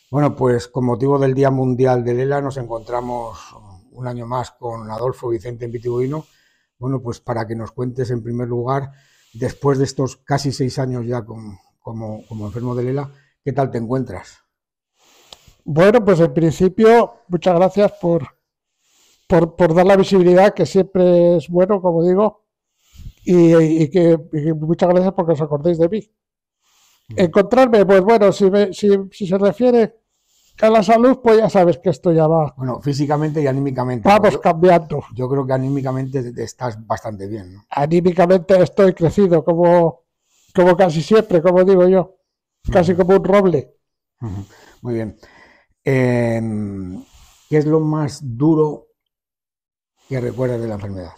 Bueno, pues con motivo del Día Mundial del ELA nos encontramos un año más con Adolfo Vicente en Vitibuino. Bueno, pues para que nos cuentes en primer lugar, después de estos casi 6 años ya como enfermo del ELA, ¿qué tal te encuentras? Bueno, pues en principio, muchas gracias por dar la visibilidad, que siempre es bueno, como digo, y muchas gracias porque os acordéis de mí. Encontrarme, pues bueno, si se refiere a la salud, pues ya sabes que esto ya va, Bueno, físicamente y anímicamente, porque vamos yo, cambiando. yo creo que anímicamente estás bastante bien, ¿no? Anímicamente estoy crecido, como casi siempre, como digo yo, casi como un roble. Ujú. Muy bien. Eh, ¿Qué es lo más duro que recuerdas de la enfermedad?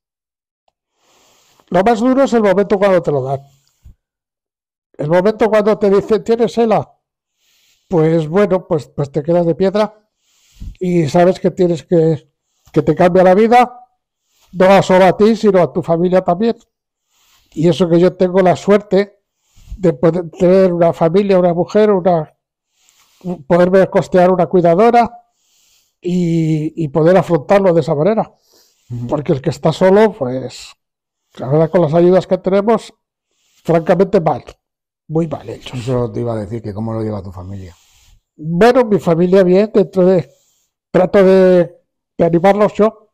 Lo más duro es el momento cuando te lo dan. El momento cuando te dicen, ¿tienes ELA? Pues bueno, pues te quedas de piedra y sabes que que te cambia la vida, no solo a ti, sino a tu familia también. Y eso que yo tengo la suerte de poder tener una familia, una mujer, poderme costear una cuidadora y poder afrontarlo de esa manera. Porque el que está solo, pues la verdad con las ayudas que tenemos, francamente mal, muy mal hechos. Eso te iba a decir, que cómo lo lleva tu familia. Bueno, mi familia bien, trato de animarlos yo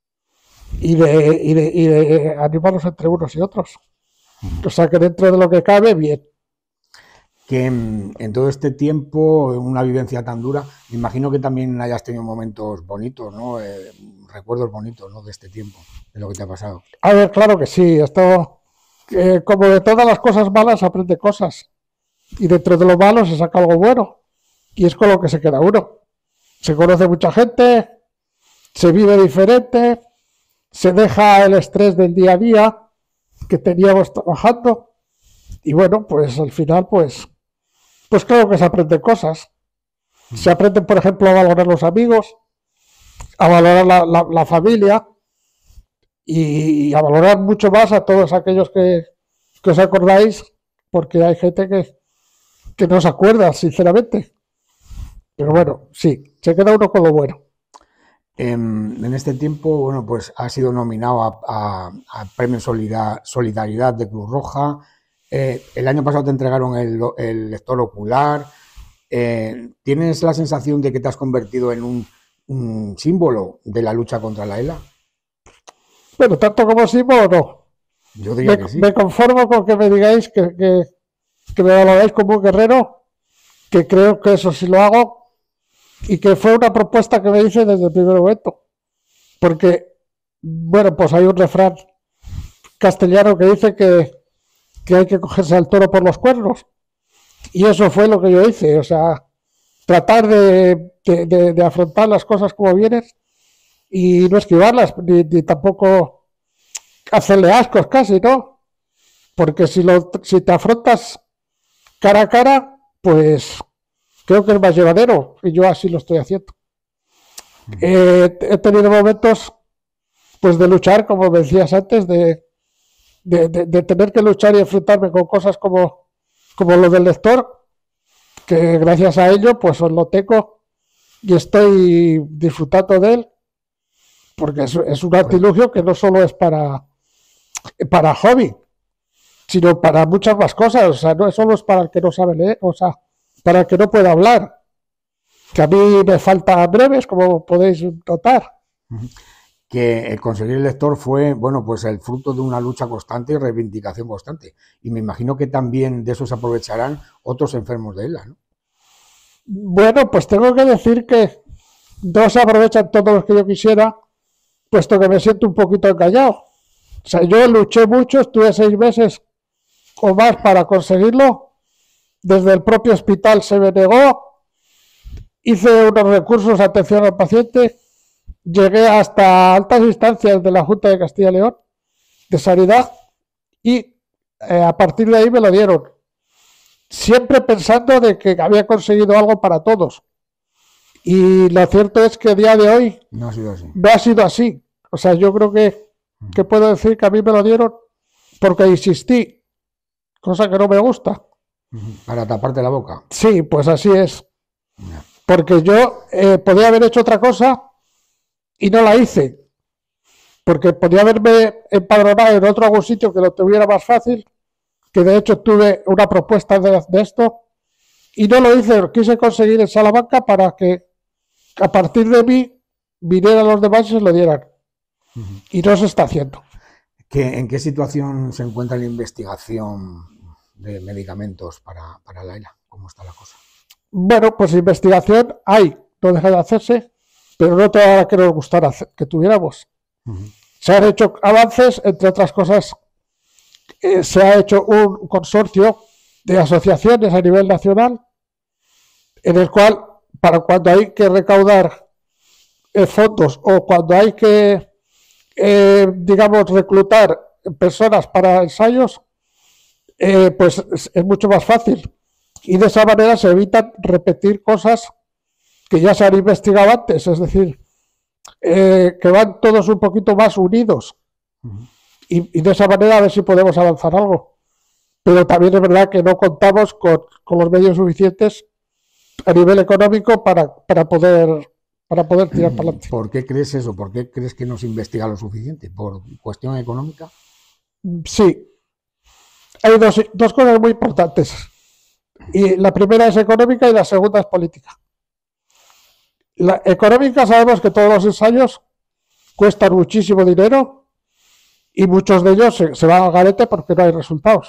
y de animarlos entre unos y otros. O sea que dentro de lo que cabe, bien. Que en todo este tiempo, una vivencia tan dura, me imagino que también hayas tenido momentos bonitos, ¿no? Recuerdos bonitos, ¿no? De este tiempo, de lo que te ha pasado. A ver, claro que sí, esto, como de todas las cosas malas, aprende cosas. Y dentro de lo malo se saca algo bueno. Y es con lo que se queda uno. Se conoce mucha gente, se vive diferente, se deja el estrés del día a día que teníamos trabajando. Y bueno, pues al final, pues claro que se aprenden cosas. Se aprende, por ejemplo, a valorar los amigos, a valorar la familia y a valorar mucho más a todos aquellos que os acordáis, porque hay gente que no se acuerda, sinceramente. Pero bueno, sí, se queda uno con lo bueno. En este tiempo, bueno, pues has sido nominado a Premio Solidaridad de Cruz Roja. El año pasado te entregaron el lector ocular. ¿Tienes la sensación de que te has convertido en un símbolo de la lucha contra la ELA? Bueno, tanto como Simo, no. Yo diría que Me sí. conformo con que me digáis que me valoráis como un guerrero, que creo que eso sí lo hago y que fue una propuesta que me hice desde el primer momento. Porque, bueno, pues hay un refrán castellano que dice que hay que cogerse al toro por los cuernos. Y eso fue lo que yo hice, o sea, tratar de afrontar las cosas como vienen y no esquivarlas, ni tampoco hacerle ascos casi, ¿no? Porque si te afrontas cara a cara, pues creo que es más llevadero y yo así lo estoy haciendo. He tenido momentos pues de luchar, como me decías antes, de tener que luchar y enfrentarme con cosas como lo del lector, que gracias a ello pues os lo tengo y estoy disfrutando de él, porque es un Pues, artilugio que no solo es para hobby, sino para muchas más cosas. O sea, no solo es para el que no sabe leer, o sea, para el que no puede hablar, que a mí me faltan breves, como podéis notar. que el conseguir el lector fue, bueno, pues el fruto de una lucha constante y reivindicación constante. Y me imagino que también de eso se aprovecharán otros enfermos de ELA, ¿no? Bueno, pues tengo que decir que no se aprovechan todos los que yo quisiera, puesto que me siento un poquito engañado. O sea, yo luché mucho, estuve 6 meses o más para conseguirlo. Desde el propio hospital se me negó, hice unos recursos de atención al paciente, llegué hasta altas instancias de la Junta de Castilla y León, de Sanidad, y a partir de ahí me lo dieron. Siempre pensando de que había conseguido algo para todos. Y lo cierto es que a día de hoy No ha sido así. no ha sido así. O sea, yo creo que puedo decir que a mí me lo dieron porque insistí, cosa que no me gusta. Para taparte la boca. Sí, pues así es. Porque yo podía haber hecho otra cosa y no la hice. Porque podía haberme empadronado en otro algún sitio que lo tuviera más fácil, que de hecho tuve una propuesta de esto, y no lo hice, lo quise conseguir en Salamanca para que a partir de mí vinieran los demás y se lo dieran. Y no se está haciendo. ¿En qué situación se encuentra la investigación de medicamentos para la ELA? ¿Cómo está la cosa? Bueno, pues investigación hay, no deja de hacerse, pero no toda la que nos gustara que tuviéramos. Se han hecho avances, entre otras cosas, se ha hecho un consorcio de asociaciones a nivel nacional, en el cual, para cuando hay que recaudar fondos o cuando hay que, digamos, reclutar personas para ensayos, pues es mucho más fácil. Y de esa manera se evitan repetir cosas que ya se han investigado antes, es decir, que van todos un poquito más unidos. Y de esa manera a ver si podemos avanzar algo. Pero también es verdad que no contamos con los medios suficientes a nivel económico para poder tirar para adelante. ¿Por qué crees eso? ¿Por qué crees que no se investiga lo suficiente? ¿Por cuestión económica? Sí. Hay dos cosas muy importantes. Y la primera es económica y la segunda es política. La económica, sabemos que todos los ensayos cuestan muchísimo dinero y muchos de ellos se van al garete porque no hay resultados.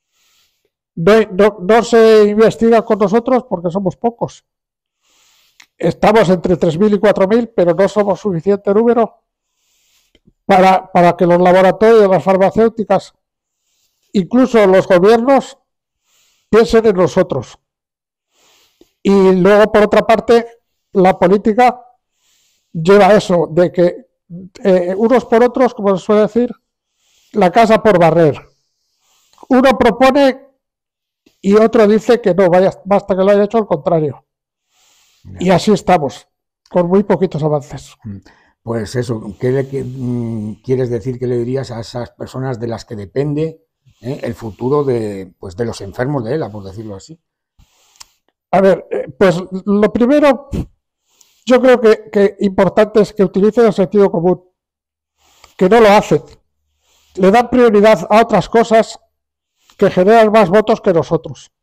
No se investiga con nosotros porque somos pocos. Estamos entre 3.000 y 4.000, pero no somos suficiente número para que los laboratorios, las farmacéuticas, incluso los gobiernos, piensen en nosotros. Y luego, por otra parte, la política lleva eso, de que unos por otros, como se suele decir, la casa por barrer. Uno propone y otro dice que no, basta que lo haya hecho al contrario. Y así estamos, con muy poquitos avances. Pues eso, ¿qué quieres decir, qué le dirías a esas personas de las que depende el futuro de los enfermos de ELA, por decirlo así? A ver, pues lo primero, yo creo que importante es que utilicen el sentido común, que no lo hacen. Le dan prioridad a otras cosas que generan más votos que nosotros.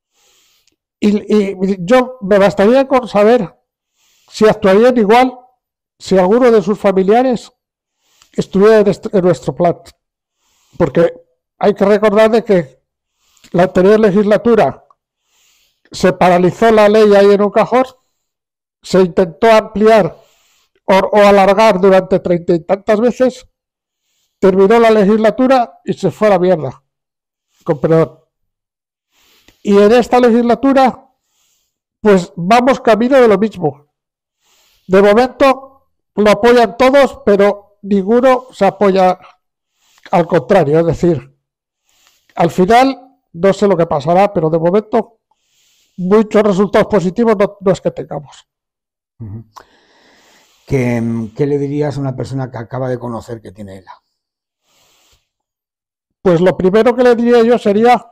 Y yo me bastaría con saber si actuarían igual si alguno de sus familiares estuviera en nuestro plan. Porque hay que recordar de que la anterior legislatura se paralizó la ley ahí en un cajón, se intentó ampliar o alargar durante 30 y tantas veces, terminó la legislatura y se fue a la mierda, con perdón. Y en esta legislatura, pues vamos camino de lo mismo. De momento lo apoyan todos, pero ninguno se apoya al contrario. Es decir, al final, no sé lo que pasará, pero de momento muchos resultados positivos no es que tengamos. ¿Qué le dirías a una persona que acaba de conocer que tiene ELA? Pues lo primero que le diría yo sería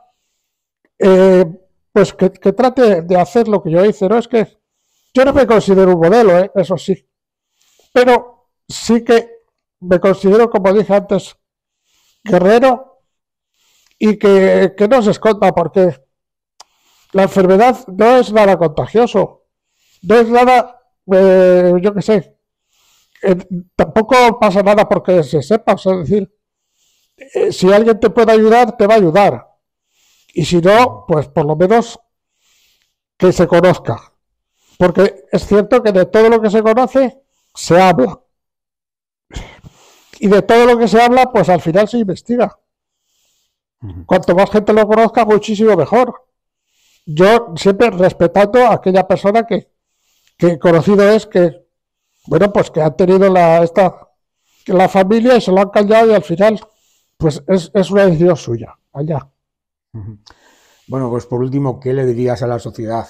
pues que trate de hacer lo que yo hice. No es que yo no me considero un modelo, eso sí, pero sí que me considero, como dije antes, guerrero y que no se esconda, porque la enfermedad no es nada contagioso, no es nada, yo qué sé, tampoco pasa nada porque se sepa, es decir, si alguien te puede ayudar, te va a ayudar. Y si no, pues por lo menos que se conozca. Porque es cierto que de todo lo que se conoce, se habla. Y de todo lo que se habla, pues al final se investiga. Cuanto más gente lo conozca, muchísimo mejor. Yo siempre respetando a aquella persona que conocido es que, bueno, pues que han tenido la familia y se lo han callado y al final, pues es una decisión suya. Allá. Bueno, pues por último, ¿qué le dirías a la sociedad?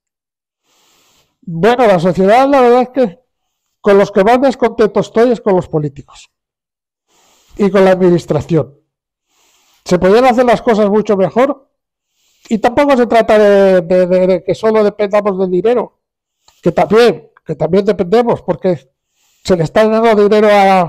Bueno, la sociedad, la verdad es que con los que más descontento estoy es con los políticos y con la administración. Se podrían hacer las cosas mucho mejor y tampoco se trata de que solo dependamos del dinero, que también dependemos, porque se le está dando dinero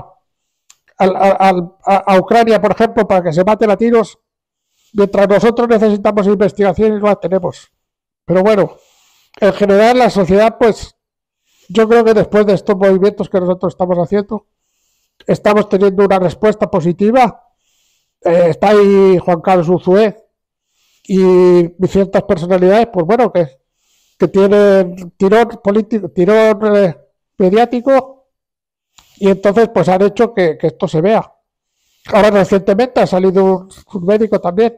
a Ucrania, por ejemplo, para que se maten a tiros, mientras nosotros necesitamos investigación y no la tenemos. Pero bueno, en general la sociedad, pues yo creo que después de estos movimientos que nosotros estamos haciendo, estamos teniendo una respuesta positiva. Está ahí Juan Carlos Unzué y ciertas personalidades, pues bueno, que tienen tirón político, tirón mediático, y entonces pues han hecho que esto se vea. Ahora recientemente ha salido un médico también,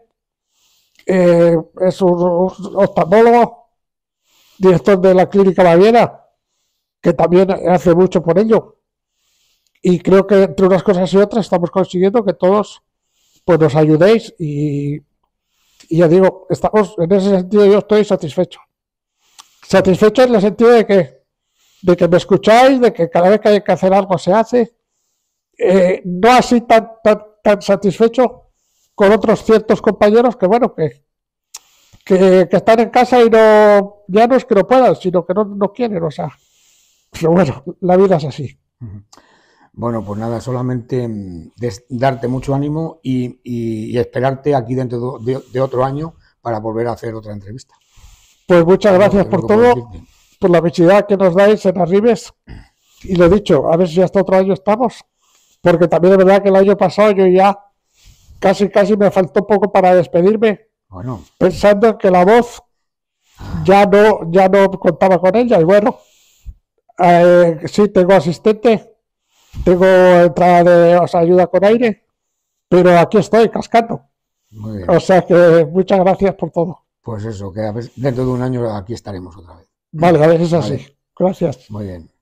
es un oftalmólogo, director de la Clínica Baviera, que también hace mucho por ello. Y creo que entre unas cosas y otras estamos consiguiendo que todos pues nos ayudéis y ya digo, estamos en ese sentido, yo estoy satisfecho. Satisfecho en el sentido de que me escucháis, de que cada vez que hay que hacer algo se hace. No así tan satisfecho con otros ciertos compañeros que bueno, que están en casa y no, ya no es que no puedan, sino que no quieren, o sea, pero bueno, la vida es así. Bueno, pues nada, solamente darte mucho ánimo y esperarte aquí dentro de otro año para volver a hacer otra entrevista. Pues muchas gracias por todo, por la visibilidad que nos dais en Arribes, y lo dicho, a ver si hasta otro año estamos, porque también es verdad que el año pasado yo ya casi me faltó poco para despedirme, bueno, pensando en que la voz ya no contaba con ella, y bueno, sí tengo asistente, tengo entrada de ayuda con aire, pero aquí estoy cascando. Muy bien. O sea que muchas gracias por todo. Pues eso, que a ver, dentro de un año aquí estaremos otra vez. Vale, a ver si es así. Gracias. Muy bien.